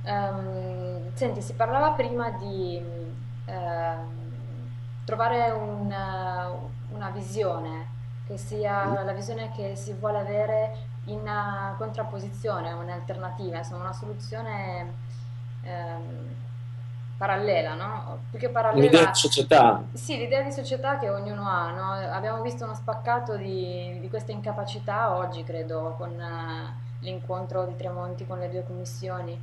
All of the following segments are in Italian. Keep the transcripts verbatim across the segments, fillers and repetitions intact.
Ehm, senti, si parlava prima di ehm, trovare un, eh, una visione che sia la visione che si vuole avere in eh, contrapposizione, un'alternativa, insomma, una soluzione ehm, parallela, no? Più che Un'idea di parallela, società. sì, l'idea di società che ognuno ha, no? Abbiamo visto uno spaccato di, di questa incapacità oggi, credo, con eh, l'incontro di Tremonti con le due commissioni.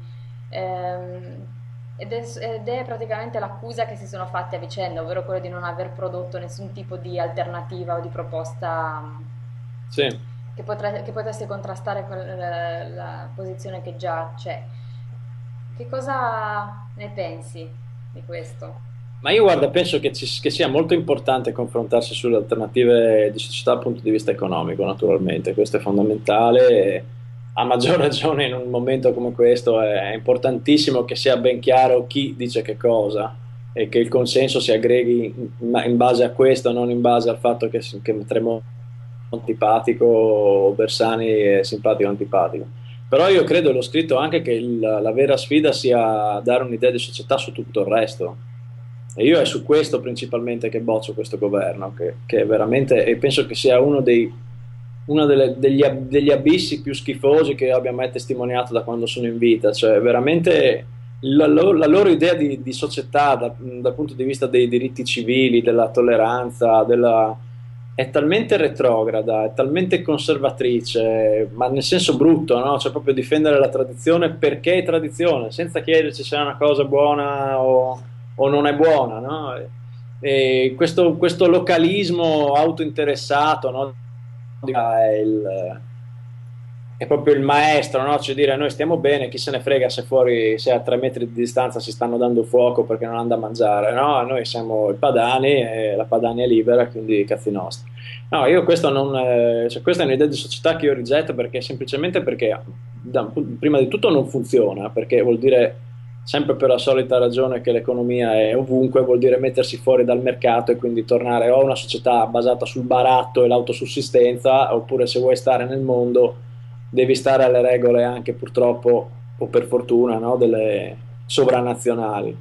Ehm, ed, è, ed è praticamente l'accusa che si sono fatti a vicenda, ovvero quello di non aver prodotto nessun tipo di alternativa o di proposta mh, Sì. che, potre- che potesse contrastare con la, la posizione che già c'è. Che cosa ne pensi di questo? Ma io guarda, penso che, ci- che sia molto importante confrontarsi sulle alternative di società dal punto di vista economico, naturalmente, questo è fondamentale. e A maggior ragione in un momento come questo è è importantissimo che sia ben chiaro chi dice che cosa e che il consenso si aggreghi in, in base a questo, non in base al fatto che, che Tremonti è antipatico o Bersani è simpatico o antipatico. Però io credo, e l'ho scritto anche, che il- la vera sfida sia dare un'idea di società su tutto il resto. E io è su questo principalmente che boccio questo governo, che, che è veramente, e penso che sia uno dei, uno delle- degli, ab- degli abissi più schifosi che abbia mai testimoniato da quando sono in vita. Cioè, veramente la, lo- la loro idea di, di società da- dal punto di vista dei diritti civili, della tolleranza, della è talmente retrograda, è talmente conservatrice, ma nel senso brutto, no? Cioè proprio difendere la tradizione perché è tradizione, senza chiederci se è una cosa buona o, o non è buona, no? E, e questo, questo localismo autointeressato, no? È il, è proprio il maestro, no? Cioè dire noi stiamo bene, chi se ne frega se fuori, se a tre metri di distanza si stanno dando fuoco perché non hanno da mangiare, no? Noi siamo i padani e la Padania è libera, quindi cazzi nostri. No, io questo non, eh, cioè, questa è un'idea di società che io rigetto perché semplicemente perché da- prima di tutto non funziona, perché vuol dire sempre per la solita ragione che l'economia è ovunque, vuol dire mettersi fuori dal mercato e quindi tornare o a una società basata sul baratto e l'autosussistenza, oppure se vuoi stare nel mondo devi stare alle regole anche purtroppo, o per fortuna, no, delle sovranazionali.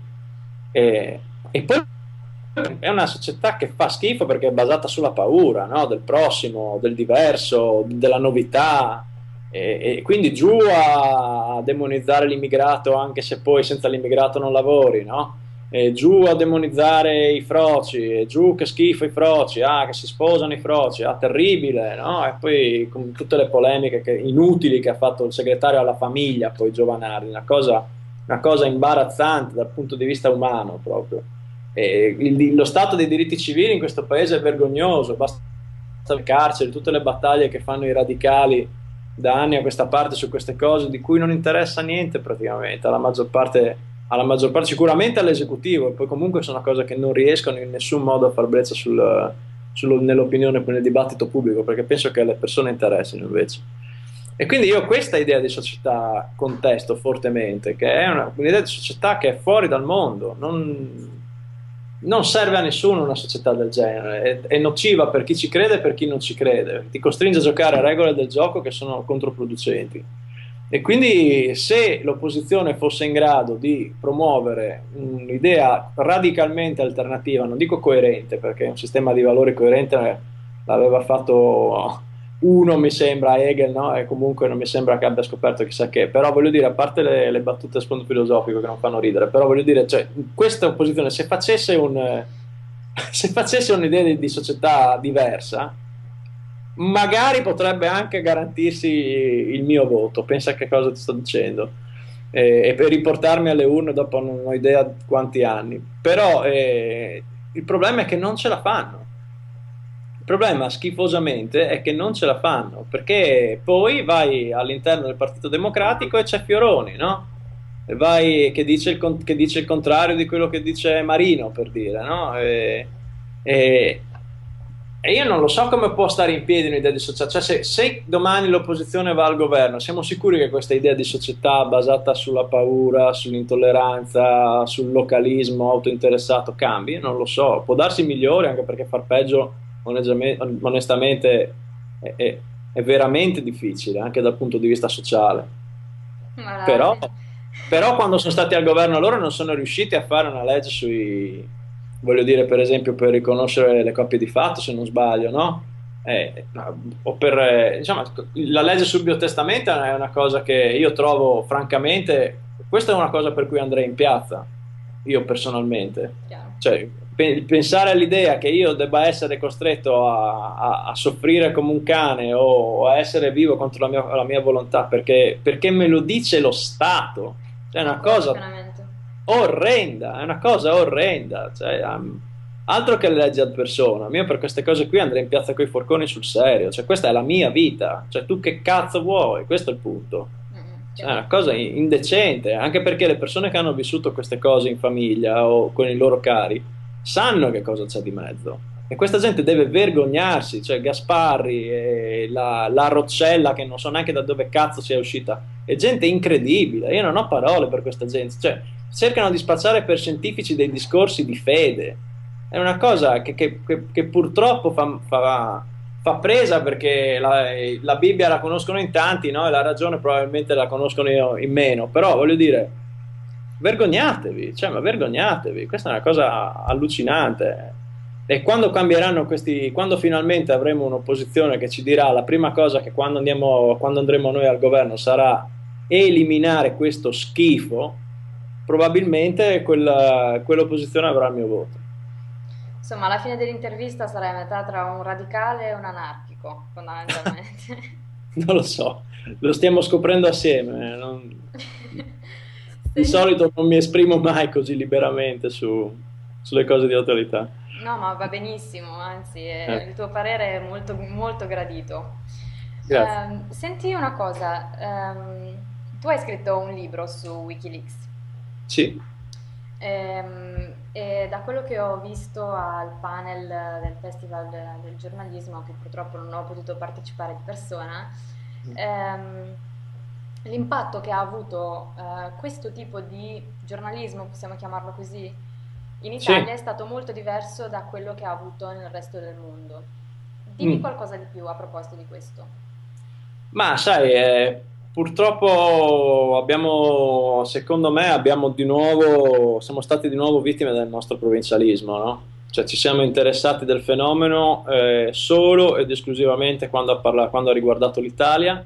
E, e poi è una società che fa schifo perché è basata sulla paura, no, del prossimo, del diverso, della novità. E, e quindi giù a demonizzare l'immigrato anche se poi senza l'immigrato non lavori, no? E giù a demonizzare i froci, e giù che schifo i froci, ah, che si sposano i froci, ah, terribile, no? E poi con tutte le polemiche che- inutili che ha fatto il segretario alla famiglia, poi Giovanardi, una cosa, una cosa imbarazzante dal punto di vista umano proprio. E il- lo stato dei diritti civili in questo paese è vergognoso, basta le carceri, tutte le battaglie che fanno i radicali da anni a questa parte su queste cose di cui non interessa niente praticamente alla maggior parte, alla maggior parte sicuramente all'esecutivo, e poi comunque sono cose che non riescono in nessun modo a far brezza sul, sullo- nell'opinione, nel dibattito pubblico, perché penso che alle persone interessino invece. E quindi io questa idea di società contesto fortemente, che è una- un'idea di società che è fuori dal mondo, non, non serve a nessuno una società del genere, è, è nociva per chi ci crede e per chi non ci crede, ti costringe a giocare a regole del gioco che sono controproducenti. E quindi se l'opposizione fosse in grado di promuovere un'idea radicalmente alternativa, non dico coerente, perché un sistema di valori coerente l'aveva fatto uno, mi sembra, Hegel, no? E comunque non mi sembra che abbia scoperto chissà che, però voglio dire, a parte le, le battute a sfondo filosofico che non fanno ridere, però voglio dire, cioè, questa opposizione, se facesse un, se facesse un'idea di, di società diversa, magari potrebbe anche garantirsi il mio voto. Pensa che cosa ti sto dicendo. Eh, e per riportarmi alle urne dopo non ho idea di quanti anni. Però eh, il problema è che non ce la fanno. Il problema schifosamente è che non ce la fanno, perché poi vai all'interno del Partito Democratico e c'è Fioroni, no? E vai che dice il, con- che dice il contrario di quello che dice Marino, per dire, no? E, e- e io non lo so come può stare in piedi un'idea di società. Cioè, se, se domani l'opposizione va al governo, siamo sicuri che questa idea di società basata sulla paura, sull'intolleranza, sul localismo autointeressato cambi? Non lo so. Può darsi migliore, anche perché far peggio, onestamente, onestamente è, è- è veramente difficile, anche dal punto di vista sociale. Guarda, Però, sì. Però quando sono stati al governo loro non sono riusciti a fare una legge sui, voglio dire, per esempio, per riconoscere le coppie di fatto, se non sbaglio, no? Eh, no, o per, eh, diciamo, la legge sul biotestamento è una cosa che io trovo, francamente, questa è una cosa per cui andrei in piazza, io personalmente. Chiaro. Cioè, pe- pensare all'idea che io debba essere costretto a, a- a soffrire come un cane o, o a essere vivo contro la mia, la mia volontà perché, perché me lo dice lo Stato, cioè è una Concordo cosa pienamente. orrenda, è una cosa orrenda. Cioè, um, altro che le leggi ad persona. Io per queste cose qui andrei in piazza coi forconi sul serio. Cioè, questa è la mia vita. Cioè, tu che cazzo vuoi? Questo è il punto. Mm, Cioè, è una chiaro. cosa in- indecente, anche perché le persone che hanno vissuto queste cose in famiglia o con i loro cari sanno che cosa c'è di mezzo. E questa gente deve vergognarsi, cioè Gasparri, e la, la Roccella, che non so neanche da dove cazzo sia uscita, è gente incredibile. Io non ho parole per questa gente. Cioè, cercano di spacciare per scientifici dei discorsi di fede. È una cosa che, che- che- che purtroppo fa, fa- fa presa perché la, la Bibbia la conoscono in tanti, no? E la ragione probabilmente la conoscono io- in meno. Però voglio dire, vergognatevi, cioè, ma vergognatevi. Questa è una cosa allucinante. E quando cambieranno questi, quando finalmente avremo un'opposizione che ci dirà la prima cosa che quando andiamo, quando andremo noi al governo sarà eliminare questo schifo, probabilmente quella- quell'opposizione avrà il mio voto. Insomma, alla fine dell'intervista sarai a metà tra un radicale e un anarchico, fondamentalmente. Non lo so, lo stiamo scoprendo assieme. eh, non- Di Senti, solito non mi esprimo mai così liberamente su- sulle cose di autorità. no, ma va benissimo, anzi, eh, Eh, il tuo parere è molto, molto gradito. grazie. Ehm, senti una cosa, ehm, tu hai scritto un libro su Wikileaks. Sì, Ehm, e da quello che ho visto al panel del Festival del giornalismo, che purtroppo non ho potuto partecipare di persona, ehm, l'impatto che ha avuto eh, questo tipo di giornalismo, possiamo chiamarlo così, in Italia sì. è stato molto diverso da quello che ha avuto nel resto del mondo. Dimmi Mm. qualcosa di più a proposito di questo. Ma sai, eh, purtroppo abbiamo, secondo me, abbiamo di nuovo, siamo stati di nuovo vittime del nostro provincialismo, no? Cioè ci siamo interessati del fenomeno eh, solo ed esclusivamente quando ha, parla- quando ha riguardato l'Italia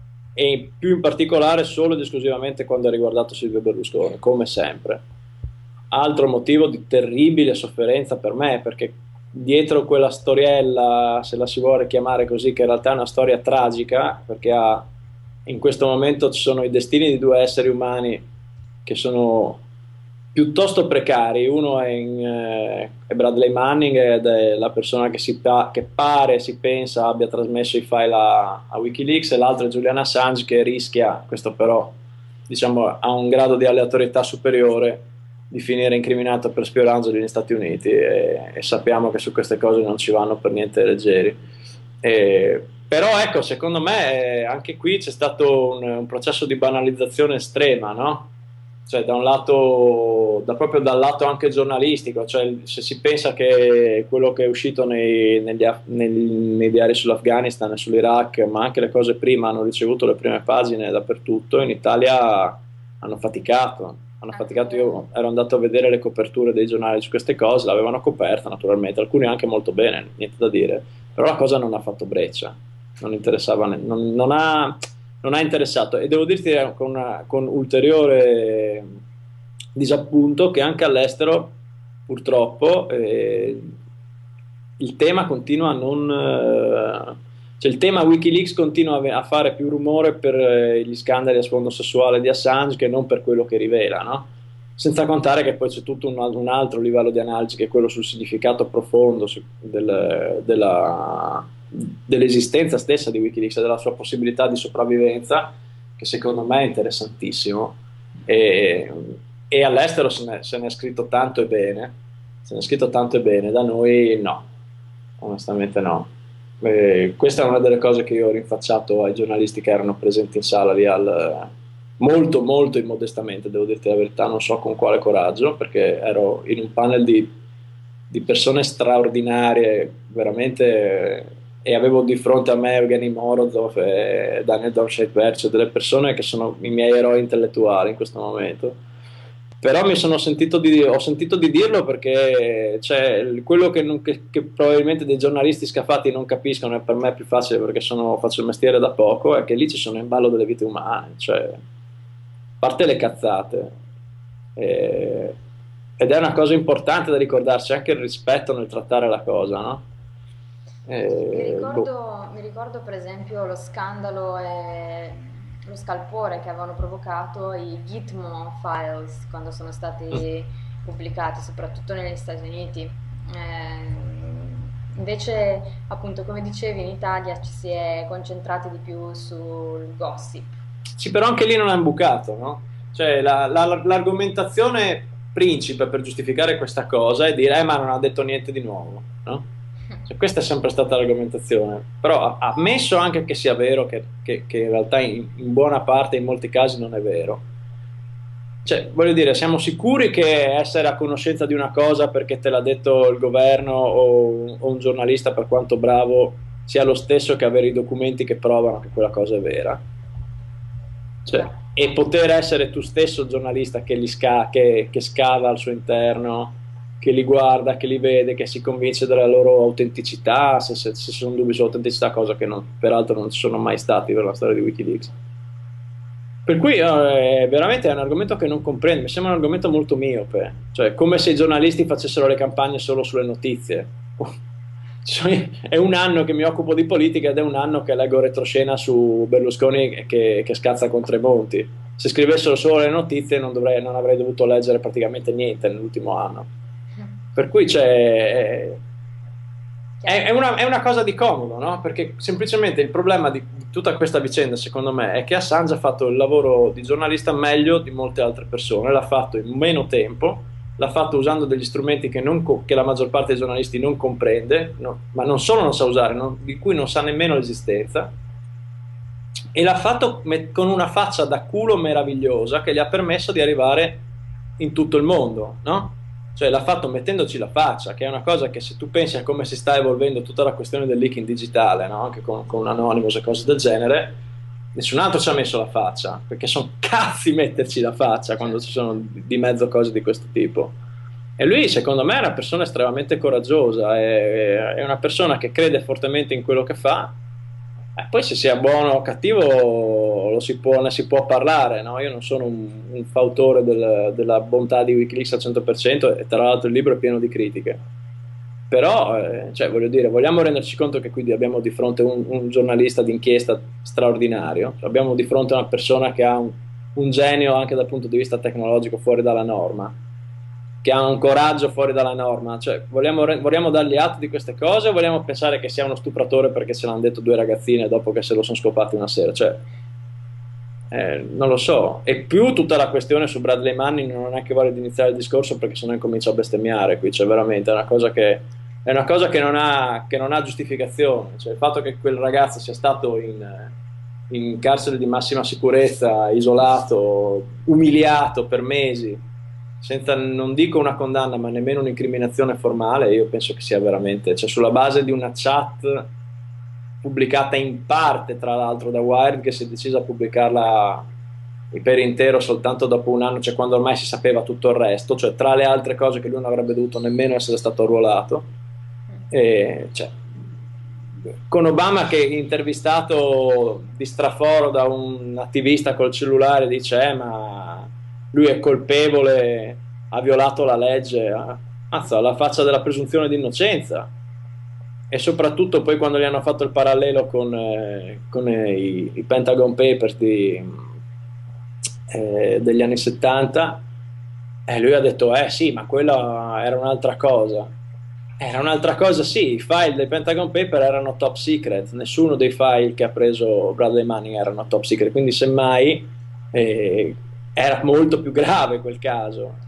e più in particolare solo ed esclusivamente quando ha riguardato Silvio Berlusconi, come sempre. Altro motivo di terribile sofferenza per me, perché dietro quella storiella, se la si vuole chiamare così, che in realtà è una storia tragica, perché ha, in questo momento ci sono i destini di due esseri umani che sono piuttosto precari. Uno è, in, eh, è Bradley Manning ed è la persona che, si pa- che pare, si pensa, abbia trasmesso i file a, a Wikileaks, e l'altro è Julian Assange che rischia, questo però diciamo ha un grado di aleatorietà superiore, di finire incriminato per spionaggio negli Stati Uniti e, e sappiamo che su queste cose non ci vanno per niente leggeri. E, però ecco, secondo me eh, anche qui c'è stato un, un processo di banalizzazione estrema, no? Cioè da un lato, da proprio dal lato anche giornalistico, cioè se si pensa che quello che è uscito nei, negli, af- nel- nei diari sull'Afghanistan e sull'Iraq, ma anche le cose prima, hanno ricevuto le prime pagine dappertutto, in Italia hanno faticato, hanno Anche faticato. vero. Io ero andato a vedere le coperture dei giornali su queste cose, l'avevano coperta naturalmente, alcuni anche molto bene, niente da dire, però la cosa non ha fatto breccia, non interessava, ne- non, non ha, non ha interessato. E devo dirti eh, con, una- con ulteriore disappunto che anche all'estero purtroppo eh, il tema continua a non... eh, cioè il tema Wikileaks continua a ve- a fare più rumore per eh, gli scandali a sfondo sessuale di Assange che non per quello che rivela, no? Senza contare che poi c'è tutto un, un altro livello di analisi che è quello sul significato profondo su- del- della- dell'esistenza stessa di Wikileaks e della sua possibilità di sopravvivenza, che secondo me è interessantissimo. E, e all'estero se ne, se ne è scritto tanto e bene, se ne è scritto tanto e bene, da noi no, onestamente no. Eh, questa è una delle cose che io ho rinfacciato ai giornalisti che erano presenti in sala lì al, molto molto immodestamente, devo dirti la verità, non so con quale coraggio, perché ero in un panel di, di persone straordinarie, veramente e avevo di fronte a me Evgeny Morozov e Daniel Domscheit-Berg, cioè delle persone che sono i miei eroi intellettuali in questo momento. Però mi sono sentito di, ho sentito di dirlo perché cioè, quello che, non- che- che probabilmente dei giornalisti scafati non capiscono, e per me è più facile perché sono- faccio il mestiere da poco, è che lì ci sono in ballo delle vite umane, cioè, a parte le cazzate. Eh, ed è una cosa importante da ricordarsi, anche il rispetto nel trattare la cosa, no? Mi Eh, boh. ricordo, mi ricordo per esempio lo scandalo e lo scalpore che avevano provocato i Gitmo Files quando sono stati pubblicati, soprattutto negli Stati Uniti. Ehm, invece, appunto, come dicevi, in Italia ci si è concentrati di più sul gossip. Sì, però anche lì non è un bucato, no? Cioè, la- la- l'argomentazione principe per giustificare questa cosa è dire, eh, ma non ha detto niente di nuovo, no? Cioè, questa è sempre stata l'argomentazione. Però ha- ammesso anche che sia vero, che, che- che in realtà in, in buona parte, in molti casi, non è vero. Cioè, voglio dire, siamo sicuri che essere a conoscenza di una cosa perché te l'ha detto il governo o, o un giornalista, per quanto bravo, sia lo stesso che avere i documenti che provano che quella cosa è vera? Cioè, Beh, e poter essere tu stesso il giornalista che, li sca- che, che scava al suo interno, che li guarda, che li vede, che si convince della loro autenticità, se, se, se sono dubbi sull'autenticità, cosa che non- peraltro non ci sono mai stati per la storia di Wikileaks. Per cui eh, veramente è un argomento che non comprendo, mi sembra un argomento molto miope, cioè come se i giornalisti facessero le campagne solo sulle notizie. Cioè, è un anno che mi occupo di politica ed è un anno che leggo retroscena su Berlusconi che, che scazza con Tremonti. Se scrivessero solo le notizie non, dovrei, non avrei dovuto leggere praticamente niente nell'ultimo anno. Per cui c'è, è, chiaro. è una, è una cosa di comodo, no? Perché semplicemente il problema di, di tutta questa vicenda, secondo me, è che Assange ha fatto il lavoro di giornalista meglio di molte altre persone, l'ha fatto in meno tempo, l'ha fatto usando degli strumenti che, non co- che la maggior parte dei giornalisti non comprende, no? Ma non solo non sa usare, non- di cui non sa nemmeno l'esistenza, e l'ha fatto met- con una faccia da culo meravigliosa che gli ha permesso di arrivare in tutto il mondo, no? Cioè l'ha fatto mettendoci la faccia, che è una cosa che se tu pensi a come si sta evolvendo tutta la questione del leak in digitale, no? Anche con, con Anonymous e cose del genere, nessun altro ci ha messo la faccia, perché sono cazzi metterci la faccia quando ci Certo. sono di mezzo cose di questo tipo. E lui, secondo me, è una persona estremamente coraggiosa, è, è una persona che crede fortemente in quello che fa. Eh, poi se sia buono o cattivo lo si può, ne si può parlare, no? Io non sono un, un fautore del- della bontà di Wikileaks al cento per cento e tra l'altro il libro è pieno di critiche. Però, eh, cioè, voglio dire, vogliamo renderci conto che qui abbiamo di fronte un, un giornalista d'inchiesta straordinario, abbiamo di fronte una persona che ha un, un genio anche dal punto di vista tecnologico fuori dalla norma, che ha un coraggio fuori dalla norma. Cioè, vogliamo, re- vogliamo dargli atto di queste cose o vogliamo pensare che sia uno stupratore perché ce l'hanno detto due ragazzine dopo che se lo sono scopati una sera? Cioè, eh, non lo so. E più tutta la questione su Bradley Manning, non ho neanche voglia di iniziare il discorso perché sennò incomincio a bestemmiare qui, cioè veramente è una cosa che, è una cosa che non ha, che non ha giustificazione. Cioè, il fatto che quel ragazzo sia stato in, in carcere di massima sicurezza, isolato, umiliato per mesi, senza, non dico una condanna, ma nemmeno un'incriminazione formale, io penso che sia veramente, cioè sulla base di una chat pubblicata in parte, tra l'altro, da Wired, che si è decisa a pubblicarla per intero soltanto dopo un anno, cioè quando ormai si sapeva tutto il resto, cioè tra le altre cose che lui non avrebbe dovuto nemmeno essere stato arruolato. E, cioè, con Obama che intervistato di straforo da un attivista col cellulare dice eh, ma lui è colpevole, ha violato la legge, ah, mazza, alla faccia della presunzione di innocenza. E soprattutto poi quando gli hanno fatto il parallelo con, eh, con eh, i, i Pentagon Papers di, eh, degli anni settanta, eh, lui ha detto eh sì, ma quella era un'altra cosa. Era un'altra cosa, sì, i file dei Pentagon Paper erano top secret, nessuno dei file che ha preso Bradley Manning erano top secret, quindi semmai eh, era molto più grave quel caso.